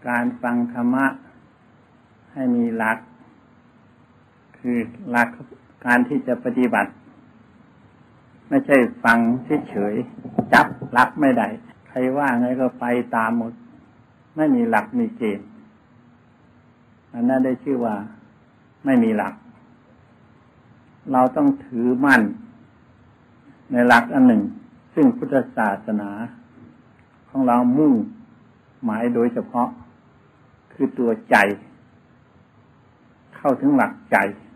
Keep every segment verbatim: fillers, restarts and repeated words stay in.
การฟังธรรมะให้มีหลักคือหลักการที่จะปฏิบัติไม่ใช่ฟังเฉยๆจับหลักไม่ได้ใครว่าไงก็ไปตามหมดไม่มีหลักมีเกณฑ์อันนั้นได้ชื่อว่าไม่มีหลักเราต้องถือมั่นในหลักอันหนึ่งซึ่งพุทธศาสนาของเรามุ่งหมายโดยเฉพาะคือตัวใจเข้าถึงหลักใจ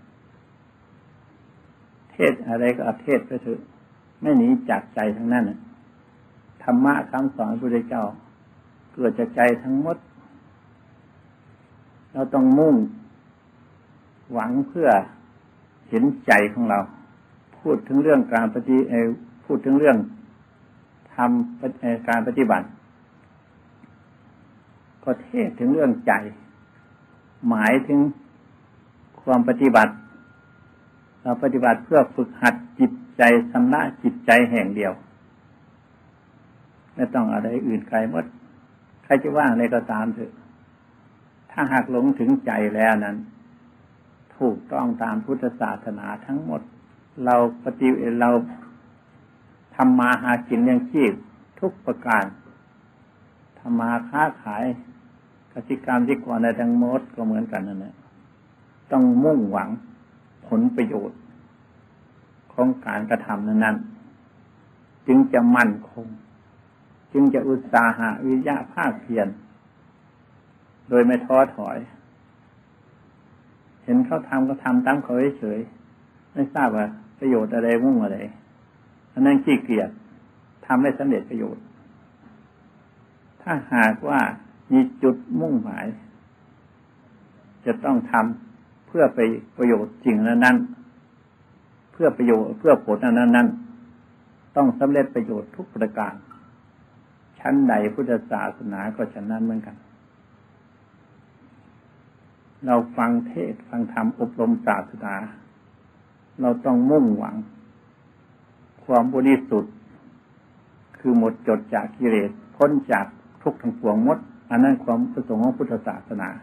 เทศอะไรก็เอาเทศไปเถอะไม่หนีจากใจทั้งนั้นธรรมะคำสอนพระพุทธเจ้าเกิดจากใจทั้งหมดเราต้องมุ่งหวังเพื่อเห็นใจของเราพูดถึงเรื่องการปฏิพูดถึงเรื่องทำการปฏิบัติก็เทศถึงเรื่องใจหมายถึงความปฏิบัติเราปฏิบัติเพื่อฝึกหัดจิตใจชำระจิตใจแห่งเดียวไม่ต้องอะไรอื่นไกลหมดใครจะว่าอะไรก็ตามเถอะถ้าหากหลงถึงใจแล้วนั้นถูกต้องตามพุทธศาสนาทั้งหมดเราปฏิเราทำมาหากินเลี้ยงชีพทุกประการทำมาค้าขายกสิกรรมที่ก่อนในทั้งหมดก็เหมือนกันนั่นแหละต้องมุ่งหวังผลประโยชน์ของการกระทำนั้นจึงจะมั่นคงจึงจะอุตสาหะวิริยะภาคเพียรโดยไม่ท้อถอยเห็นเขาทำก็ทำตามเขาเฉยๆไม่ทราบว่าประโยชน์อะไรมุ่งอะไรอันนั้นขี้เกียจทำไม่สำเร็จประโยชน์ถ้าหากว่ามีจุดมุ่งหมายจะต้องทำเพื่อไปประโยชน์จริงนั้นๆเพื่อประโยชน์เพื่อผลนั้นๆต้องสำเร็จประโยชน์ทุกประการชั้นใดพุทธศาสนาก็ฉะนั้นเหมือนกันเราฟังเทศน์ฟังธรรมอบรมศาสนาเราต้องมุ่งหวังความบริสุทธิ์คือหมดจดจากกิเลสพ้นจากทุกข์ทั้งปวงหมดอันนั้นความประสงค์ของพุทธศาสนา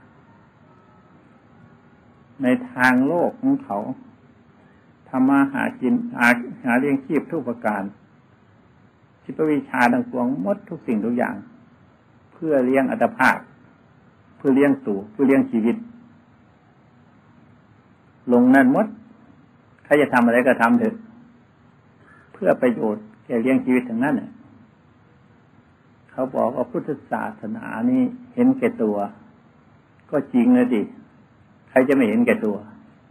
ในทางโลกของเขาทำมาหากินหาหาเลี้ยงชีพทุกประการชีววิชาทั้งปวงหมดทุกสิ่งทุกอย่างเพื่อเลี้ยงอัตภาพเพื่อเลี้ยงตัวเพื่อเลี้ยงชีวิตลงนั่นหมดใครจะทำอะไรก็ทำเถอะเพื่อประโยชน์แก่เลี้ยงชีวิตทั้งนั้นเนี่ยเขาบอกว่าพุทธศาสนานี้เห็นแก่ตัวก็จริงเลยดิใครจะไม่เห็นแก่ตัว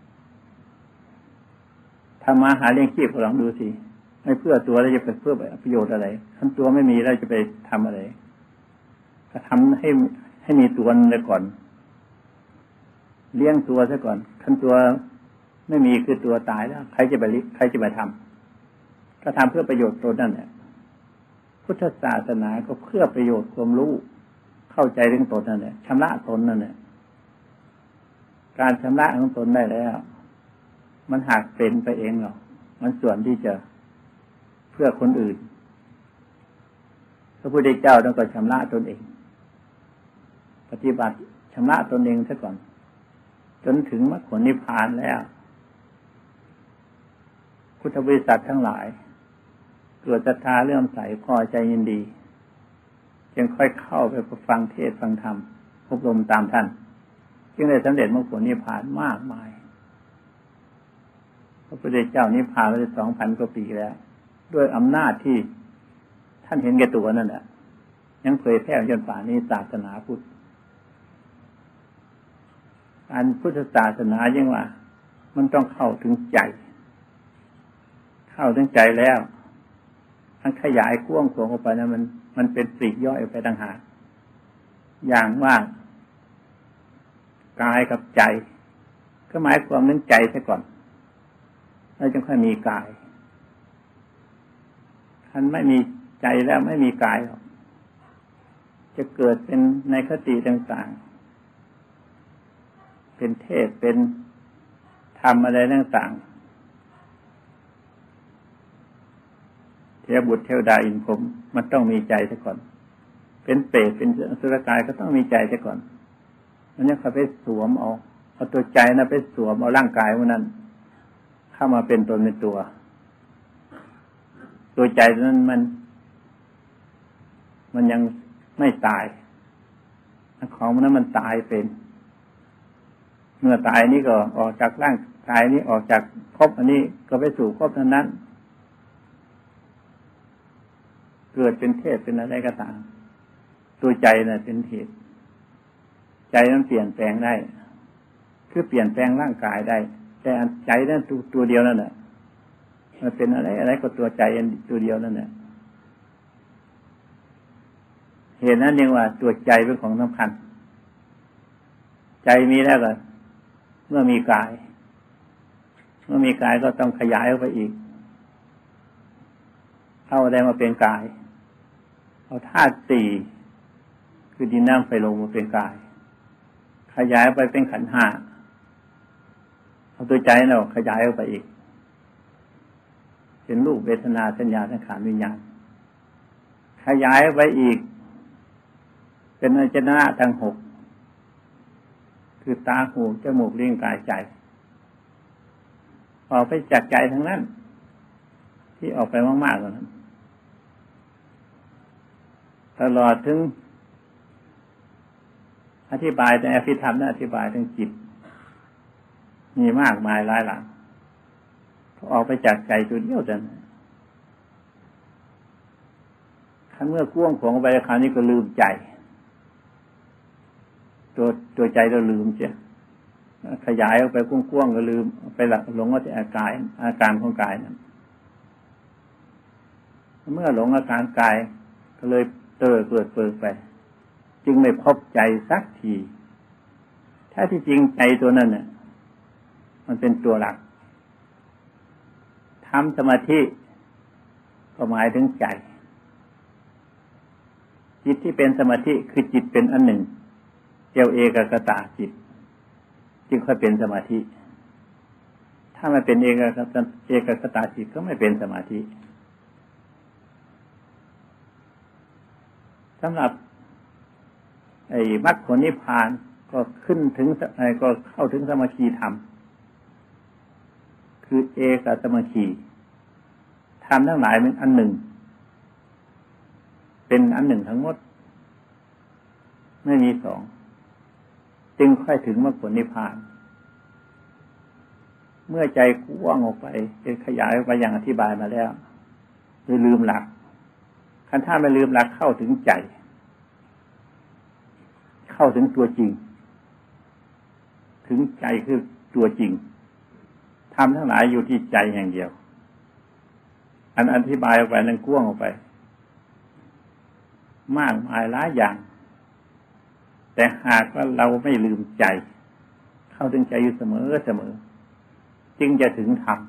ทำมาหาเลี้ยงชีพก็ลองดูสิไม่เพื่อตัวแล้วจะไปเพื่อประโยชน์อะไรคันตัวไม่มีแล้วจะไปทำอะไรก็ทำให้ให้มีตัวนั่นเลยก่อนเลี้ยงตัวซะก่อนคันตัวไม่มีคือตัวตายแล้วใครจะไปใครจะไปทำก็ทำเพื่อประโยชน์ตนนั่นแหละพุทธศาสนาก็เพื่อประโยชน์ความรู้เข้าใจเรื่องตนนั่นแหละชำระตนนั่นแหละการชำระของตนได้แล้วมันหากเป็นไปเองหรอกมันส่วนที่จะเพื่อคนอื่นพระพุทธเจ้าต้องก็ชำระตนเองปฏิบัติชำระตนเองซะก่อนจนถึงมรรคผลนิพพานแล้วพุทธบริษัททั้งหลายเกิดศรัทธาเลื่อมใสพอใจยินดีจึงค่อยเข้าไปฟังเทศน์ฟังธรรมอบรมตามท่านจึงได้สำเร็จมรรคผลนิพพานมากมายพระพุทธเจ้านิพพานมาได้สองพันกว่าปีแล้วด้วยอำนาจที่ท่านเห็นแก่ตัวนั่นแหละยังเผยแพร่จนป่านนี้ศาสนาพุทธการพุทธศาสนายังว่ามันต้องเข้าถึงใจเข้าถึงใจแล้วทั้งขยายกว้างขวางออกไปนะมันมันเป็นปลีกย่อยออกไปต่างหากอย่างว่ากายกับใจก็หมายความถึงใจซะก่อนแล้วจึงค่อยมีกายท่านไม่มีใจแล้วไม่มีกายหรอกจะเกิดเป็นในคติต่างๆเป็นเทศเป็นธรรมอะไรต่างๆเทวบุตรเทวดาอินพรหมมันต้องมีใจซะก่อนเป็นเปรตเป็นอสุรกายก็ต้องมีใจซะก่อนมันยังเข้าไปสวมเอาเอาตัวใจนะไปสวมเอาร่างกายพวกนั้นเข้ามาเป็นตนเป็นตัวตัวใจนั้นมันมันยังไม่ตายของมันนั้นมันตายเป็นเมื่อตายนี้ก็ออกจากร่างกายนี้ออกจากภพอันนี้ก็ไปสู่ภพนั้นเกิดเป็นเทพเป็นอะไรก็ตามตัวใจน่ะเป็นเหตุใจมันเปลี่ยนแปลงได้คือเปลี่ยนแปลงร่างกายได้แต่ใจนั้นตัวตัวเดียวนั่นแหละมันเป็นอะไรอะไรก็ตัวใจตัวเดียวนั่นแหละเหตุนั้นเรียกว่าตัวใจเป็นของสำคัญใจมีแล้วก็เมื่อมีกายเมื่อมีกายก็ต้องขยายออกไปอีกเอาอะไรมาเป็นกายเอาธาตุสี่คือดินน้ำไฟลมมาเป็นกายขยายไปเป็นขันธ์ห้าเอาตัวใจเราขยายออกไปอีกเป็นรูปเวทนาสัญญาสังขารวิญญาณขยายไปอีกเป็นอายตนะทั้งหกคือตาหูจมูกลิ้นกายใจออกไปจากใจทั้งนั้นที่ออกไปมากๆกว่านั้นตลอดถึงอธิบายในอภิธรรมและอธิบายถึงจิตมีมากมายหลายหลังออกไปจากใจตัวเดียวกันขั้นเมื่อกว้างของไปคราวนี้ก็ลืมใจตัวตัวใจเราลืมเสียขยายออกไปกว้างๆก็ลืมไปหลักหลงว่าแต่อาการอาการของกายนั้นเมื่อหลงอาการกายก็เลยเตอเกิดเปิดไปจึงไม่พบใจสักทีถ้าที่จริงใจตัวนั้นเนี่ยมันเป็นตัวหลักทำสมาธิก็หมายถึงใจจิตที่เป็นสมาธิคือจิตเป็นอันหนึ่งเจ้าเอกคตาจิตจึงค่อยเป็นสมาธิถ้าไม่เป็นเอกคตาเอกคตาจิตก็ไม่เป็นสมาธิสำหรับไอ้มรรคผลนิพพานก็ขึ้นถึงไอ้ก็เข้าถึงสมาธิธรรมคือเอกสมาธิธรรมทั้งหลายเป็นอันหนึ่งเป็นอันหนึ่งทั้งหมดไม่มีสองจึงค่อยถึงมรรคผลนิพพานเมื่อใจกว้างออกไปเป็นขยายออกไปอย่างอธิบายมาแล้วโดยลืมหลักคันถ้าไม่ลืมหลักเข้าถึงใจเข้าถึงตัวจริงถึงใจคือตัวจริงทำทั้งหลายอยู่ที่ใจอย่างเดียวอันอธิบายออกไปนั้นกว้างออกไปมากมายหลายอย่างแต่หากว่าเราไม่ลืมใจเข้าถึงใจอยู่เสมอเสมอจึงจะถึงธรรม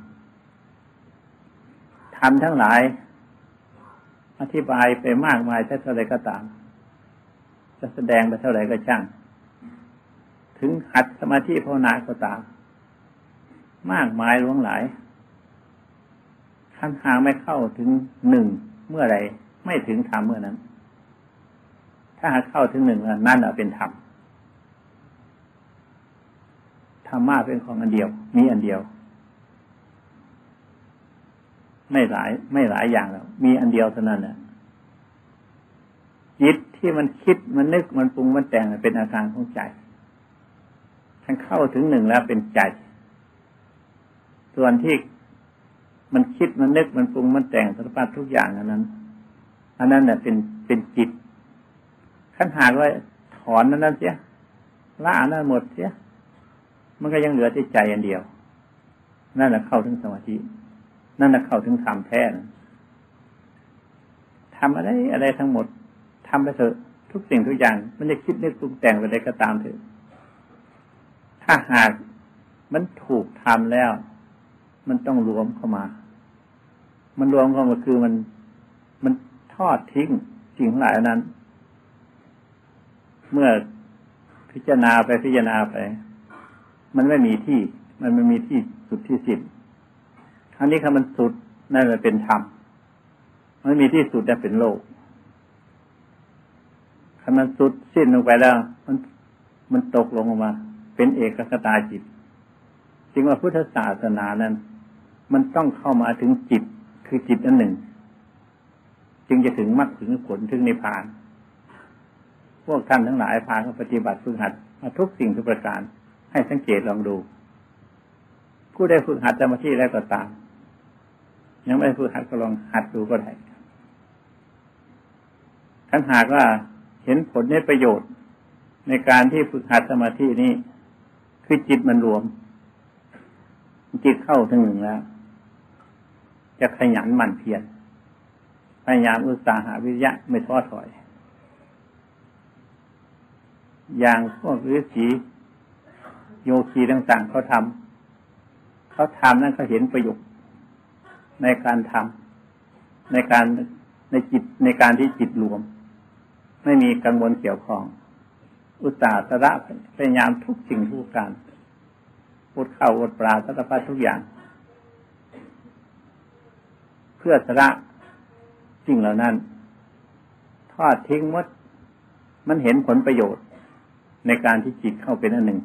ธรรมทั้งหลายอธิบายไปมากมายเท่าไรก็ตามจะแสดงไปเท่าไรก็ช่างถึงหัดสมาธิภาวนาก็ตามมากมายหลวงหลายขั้นหางไม่เข้าถึงหนึ่งเมื่อไรไม่ถึงธรรมเมื่อนั้นถ้าหากเข้าถึงหนึ่งนั่นเป็นธรรมธรรมะเป็นของอันเดียวมีอันเดียวไม่หลายไม่หลายอย่างแล้วมีอันเดียวเท่านั้นน่ะจิตที่มันคิดมันนึกมันปรุงมันแต่งเป็นอาการของใจท่านเข้าถึงหนึ่งแล้วเป็นใจส่วนที่มันคิดมันนึกมันปรุงมันแต่งสารพัดทุกอย่างอันนั้นอันนั้นเนี่ยเป็นเป็นจิตขั้นหากว่าถอนนั้นนั้นเสียละอันนั้นหมดเสียมันก็ยังเหลือที่ใจอันเดียวนั่นแหละเข้าถึงสมาธินั่นแหละเข้าถึงธรรมแท้ทำอะไรอะไรทั้งหมดทำไปเถอะทุกสิ่งทุกอย่างมันจะคิดนึกปรุงแต่งไปได้ก็ตามเถอะถ้าหากมันถูกทำแล้วมันต้องรวมเข้ามามันรวมเข้ามาคือมันมันทอดทิ้งสิ่งหลายนั้นเมื่อพิจารณาไปพิจารณาไปมันไม่มีที่มันไม่มีที่สุดที่สิ้นครั้งนี้คำมันสุดนั่นแหละเป็นธรรมไม่มีที่สุดจะเป็นโลกถ้ามันสุดสิ้นลงไปแล้วมันมันตกลงมาเป็นเอกคตาจิตจึงว่าพุทธศาสนานั้นมันต้องเข้ามาถึงจิตคือจิตอันหนึ่งจึงจะถึงมรรคถึงผลถึงนิพพานพวกท่านทั้งหลายพาเขาปฏิบัติฝึกหัดมาทุกสิ่งทุกประการให้สังเกตลองดูผู้ได้ฝึกหัดสมาธิแล้วก็ตามยังไม่ฝึกหัดก็ลองหัดดูก็ได้ถ้าหากว่าเห็นผลในประโยชน์ในการที่ฝึกหัดสมาธินี้คือจิตมันรวมจิตเข้าถึงหนึ่งแล้วจะขยันหมั่นเพียรพยายามอุตสาหะวิริยะไม่ท้อถอยอย่างพวกฤาษีโยคีต่างๆเขาทำเขาทำนั้นเขาเห็นประโยชน์ในการทำในการในจิตในการที่จิตรวมไม่มีกังวลเกี่ยวข้องอุตสาหะพยายามทุกสิ่งทุกการอดข้าวอดปลาสารพัดทุกอย่างเพื่อสละสิ่งเหล่านั้นทอดทิ้งหมดมันเห็นผลประโยชน์ในการที่จิตเข้าเป็นอันหนึ่ง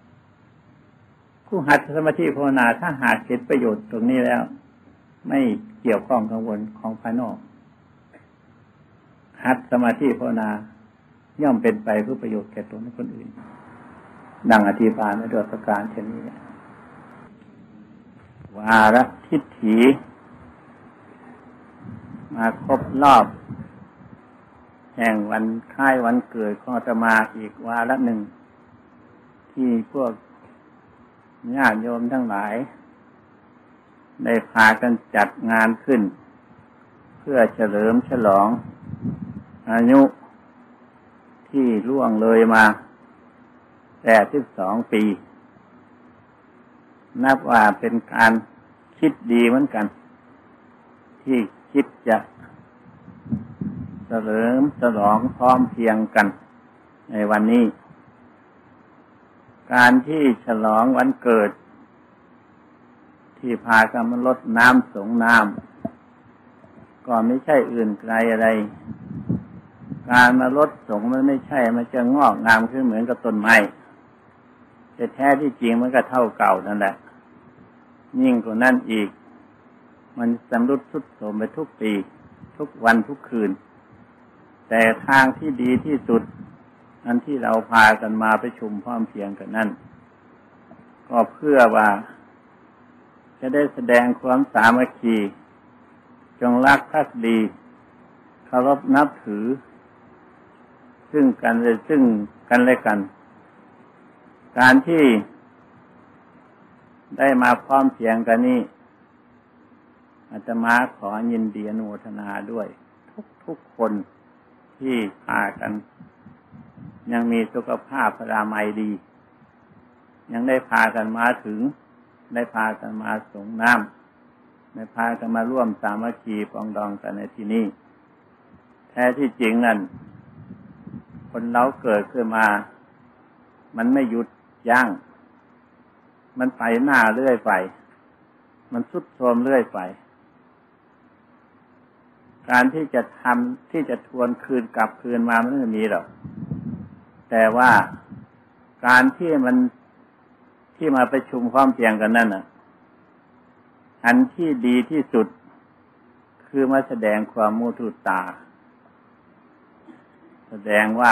ผู้หัดสมาธิภาวนาถ้าหากเห็นประโยชน์ตรงนี้แล้วไม่เกี่ยวข้องกังวลของภายนอกหัดสมาธิภาวนาย่อมเป็นไปเพื่อประโยชน์แก่ตนและคนอื่นดังอธิบายในโดยประการเช่นนี้วาระทิฏฐิมาครบรอบแห่งวันคล้ายวันเกิดของอาตมาอีกวาระหนึ่งที่พวกญาติโยมทั้งหลายได้พากันจัดงานขึ้นเพื่อเฉลิมฉลองอายุที่ล่วงเลยมาแปดสิบสองปีนับว่าเป็นการคิดดีเหมือนกันที่คิดจะเฉลิมฉลองพร้อมเพรียงกันในวันนี้การที่ฉลองวันเกิดที่พากันมาลดน้ำสงน้ำก็ไม่ใช่อื่นไกลอะไรการมาลดสงมันไม่ใช่มันจะงอกงามขึ้นเหมือนกับต้นไม้แต่แท้ที่จริงมันก็เท่าเก่านั่นแหละยิ่งกว่านั้นอีกมันสำรุดทรุดโทรมไปทุกปีทุกวันทุกคืนแต่ทางที่ดีที่สุดอันที่เราพากันมาประชุมพร้อมเพรียงกันนั่นก็เพื่อว่าจะได้แสดงความสามัคคีจงรักภักดีเคารพนับถือซึ่งกันและซึ่งกันและกันการที่ได้มาพร้อมเพรียงกันนี้อาตมาขอยินดีอนุโมทนาด้วยทุกๆคนที่พากันยังมีสุขภาพพลามัยดียังได้พากันมาถึงได้พากันมาสงน้ำได้พากันมาร่วมสามัคคีปรองดองกันในที่นี้แท้ที่จริงนั่นคนเราเกิดขึ้นมามันไม่หยุดยั้งมันไปหน้าเรื่อยไปมันทรุดโทรมเรื่อยไปการที่จะทำที่จะทวนคืนกลับคืนมามันไม่มีหรอกแต่ว่าการที่มันที่มาประชุมพร้อมเพรียงกันนั่นน่ะอันที่ดีที่สุดคือมาแสดงความมุทุตาแสดงว่า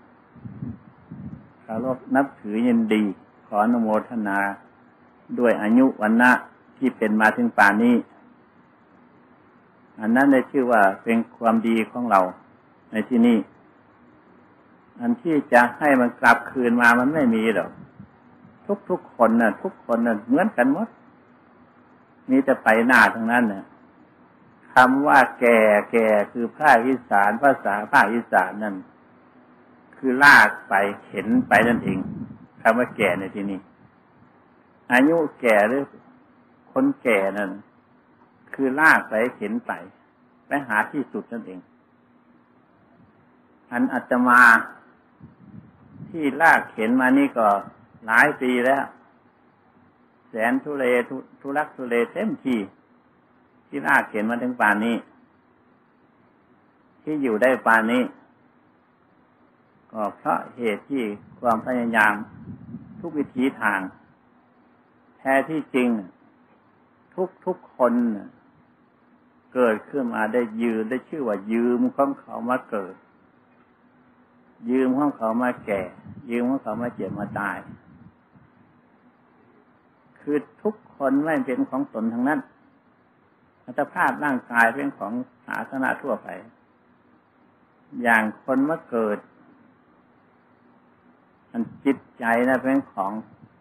เคารพนับถือยินดีขออนุโมทนาด้วยอายุวรรณะที่เป็นมาถึงป่านนี้อันนั้นได้ชื่อว่าเป็นความดีของเราในที่นี้อันที่จะให้มันกลับคืนมามันไม่มีหรอกทุกๆคนน่ะทุกคนน่ะเหมือนกันหมดมีแต่ไปหน้าทั้งนั้นน่ะคำว่าแก่แก่คือภาคอีสานภาษาภาคอีสานนั่นคือลากไปเข็นไปนั่นเองคำว่าแก่ในที่นี้อายุแก่หรือคนแก่นั่นคือลากไปเข็นไปไปหาที่สุดนั่นเองอันอาตมาที่ลากเข็นมานี่ก็หลายปีแล้วแสนทุเรศทุรักทุเลเต็มที่ที่ลากเข็นมาถึงป่านนี้ที่อยู่ได้ป่านนี้ก็เพราะเหตุที่ความพยายามทุกวิถีทางแท้ที่จริงทุกทุกคนเกิดขึ้นมาได้ยืมได้ชื่อว่ายืมของเขามาเกิดยืมของเขามาแก่ยืมของเขามาเจ็บมาตายคือทุกคนไม่เป็นของตนทั้งนั้นอัตภาพร่างกายเป็นของสาธารณะทั่วไปอย่างคนมาเกิดมันจิตใจนะเป็นของ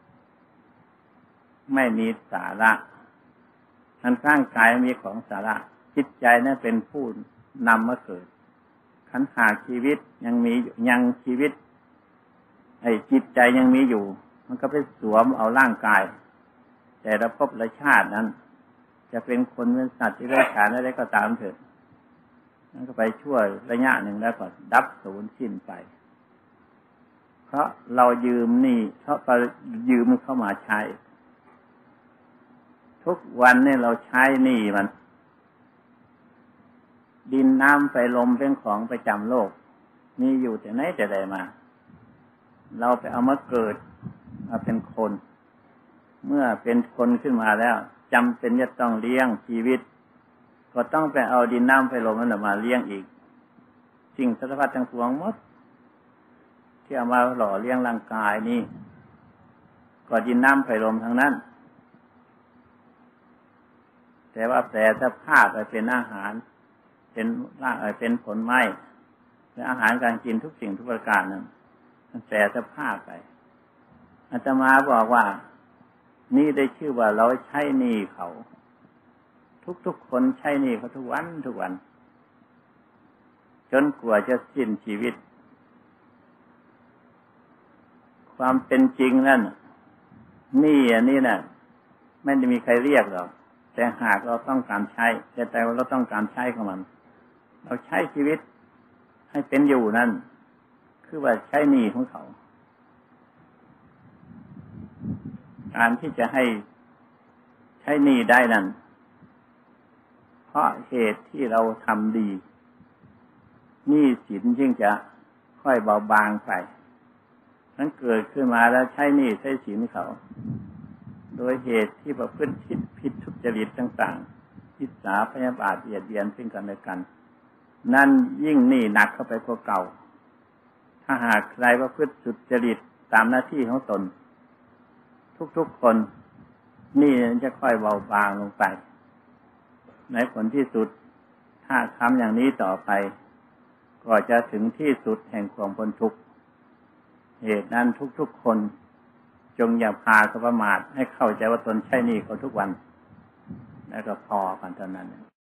ไม่มีสาระมันร่างกายมีของสาระจิตใจนั้นเป็นผู้นำมาเกิดขันธ์หากชีวิตยังมียังชีวิตไอ้จิตใจยังมีอยู่มันก็ไปสวมเอาร่างกายแต่ละภพละชาตินั้นจะเป็นคนเป็นสัตว์ที่ไร้ฐานอะไรก็ตามเถิดนั่นก็ไปช่วยระยะหนึ่งแล้วก็ดับสูญสิ้นไปเพราะเรายืมนี่เพราะเรายืมเข้ามาใช้ทุกวันนี่เราใช้หนี้มันดินน้ำไฟลมเป็นของประจำโลกมีอยู่แต่ไหนแต่ใดมาเราไปเอามาเกิดมาเป็นคนเมื่อเป็นคนขึ้นมาแล้วจำเป็นจะต้องเลี้ยงชีวิตก็ต้องไปเอาดินน้ำไฟลมนั้นมาเลี้ยงอีกสิ่งสารพัดทั้งปวงหมดที่เอามาหล่อเลี้ยงร่างกายนี่ก็ดินน้ำไฟลมทั้งนั้นแต่ว่าแต่สภาพไปเป็นอาหารเป็นร่างเป็นผลไม้เป็นอาหารการกินทุกสิ่งทุกประการนั้นมันแต่สภาพไปอาตมาบอกว่านี่ได้ชื่อว่าเราใช้หนี้เขาทุกๆคนใช้หนี้เขาทุกวันทุกวันจนกว่าจะสิ้นชีวิตความเป็นจริงนั่นหนี้อันนี้น่ะไม่ได้มีใครเรียกหรอกแต่หากเราต้องการใช้แต่แต่ว่าเราต้องการใช้ของมันเราใช้ชีวิตให้เป็นอยู่นั่นคือว่าใช้หนี้ของเขาการที่จะให้ใช้หนี้ได้นั้นเพราะเหตุที่เราทำดีหนี้สินจึงจะค่อยเบาบางไปนั้นเกิดขึ้นมาแล้วใช้หนี้ใช้สินเขาโดยเหตุที่ประพฤติผิดผิดทุจริตต่างๆอิจฉาพยาบาทเบียดเบียนซึ่งกันและกันนั่นยิ่งหนี้หนักเข้าไปกว่าเก่าถ้าหากใครประพฤติสุจริตตามหน้าที่ของตนทุกๆคนหนี้จะค่อยเบาบางลงไปในผลที่สุดถ้าทำอย่างนี้ต่อไปก็จะถึงที่สุดแห่งความพ้นทุกข์เหตุนั้นทุกๆคนจงอย่าพาประมาทให้เข้าใจว่าตนใช้หนี้เขาทุกวันแล้วก็พอกันเท่านั้น